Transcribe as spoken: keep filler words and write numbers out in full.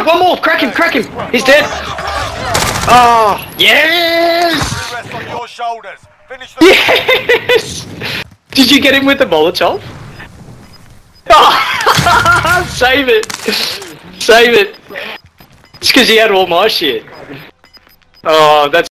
no, one more! Crack him, crack him! He's dead! Oh, yes! Rest on your shoulders. Finish the Yes! Did you get him with the Molotov? Oh, save it! Save it! It's because he had all my shit. Oh, that's